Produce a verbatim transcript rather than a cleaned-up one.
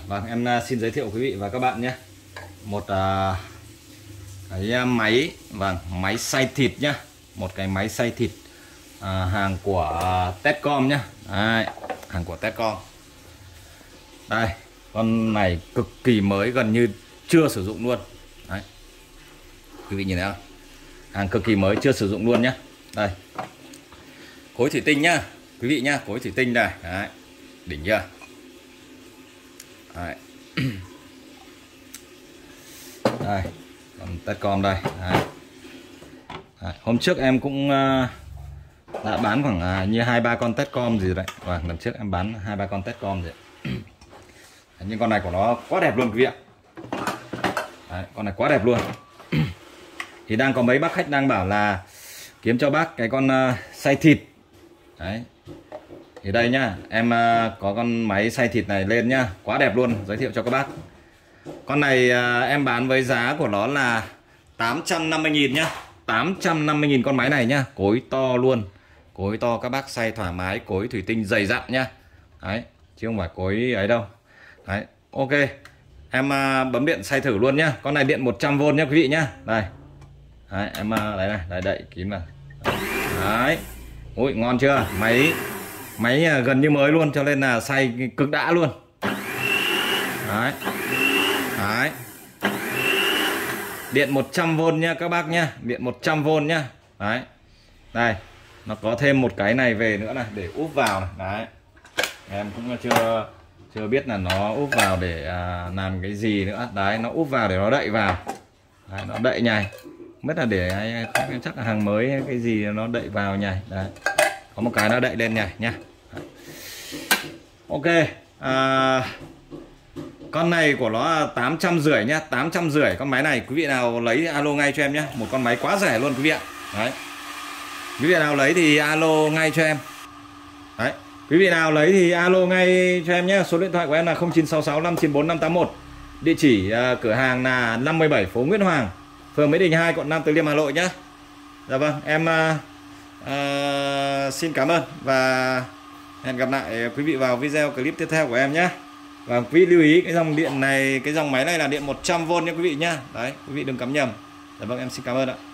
Vâng, em xin giới thiệu quý vị và các bạn nhé. Một uh, cái máy, vâng, máy xay thịt nhá. Một cái máy xay thịt uh, hàng của uh, Techcom nhá. Đấy, hàng của Techcom. Đây, con này cực kỳ mới, gần như chưa sử dụng luôn. Đấy, quý vị nhìn thấy không? Hàng cực kỳ mới, chưa sử dụng luôn nhá. Đây, khối thủy tinh nhá, quý vị nhá, khối thủy tinh đây. Đấy, đỉnh chưa? Đấy. Đây, còn Techcom đây. Đấy. Đấy. Hôm trước em cũng uh, đã bán khoảng uh, như hai ba con Techcom gì đấy. Và lần trước em bán hai ba con Techcom rồi. Nhưng con này của nó quá đẹp luôn quý vị ạ. Đấy, con này quá đẹp luôn. Thì đang có mấy bác khách đang bảo là kiếm cho bác cái con uh, xay thịt. Đấy. Thì đây nhá, em uh, có con máy xay thịt này lên nhá, quá đẹp luôn, giới thiệu cho các bác. Con này uh, em bán với giá của nó là tám trăm năm mươi nghìn nhá. tám trăm năm mươi nghìn con máy này nhá, cối to luôn. Cối to các bác xay thoải mái, cối thủy tinh dày dặn nhá. Đấy, chứ không phải cối ấy đâu. Đấy, ok. Em uh, bấm điện xay thử luôn nhá. Con này điện một trăm vôn nhá quý vị nhá. Đây. Đấy, em uh, đấy này, đấy đậy kín vào. Đấy. Ui, ngon chưa? Máy Máy gần như mới luôn, cho nên là xay cực đã luôn. Đấy. Đấy. Điện một trăm vôn nha các bác nhá, điện một trăm vôn nhá. Đấy. Đây, nó có thêm một cái này về nữa này để úp vào này. Đấy. Em cũng chưa chưa biết là nó úp vào để à, làm cái gì nữa. Đấy, nó úp vào để nó đậy vào. Đấy, nó đậy nhảy. Không biết là để chắc là hàng mới cái gì nó đậy vào nhảy. Đấy. Có một cái nó đậy lên nhảy nha. Ok, à, con này của nó là tám trăm rưỡi nhá, tám trăm rưỡi con máy này. Quý vị nào lấy alo ngay cho em nhé. Một con máy quá rẻ luôn quý vị ạ. Đấy. Quý vị nào lấy thì alo ngay cho em. Đấy. Quý vị nào lấy thì alo ngay cho em nhé. Số điện thoại của em là không chín sáu sáu năm chín bốn năm tám một. Địa chỉ uh, cửa hàng là năm mươi bảy phố Nguyễn Hoàng, phường Mỹ Đình hai, quận Nam Từ Liêm, Hà Nội nhé. Dạ vâng, em uh, uh, xin cảm ơn và hẹn gặp lại quý vị vào video clip tiếp theo của em nhé. Và quý vị lưu ý cái dòng điện này, cái dòng máy này là điện một trăm vôn nha quý vị nhá. Đấy, quý vị đừng cắm nhầm. Dạ vâng, em xin cảm ơn ạ.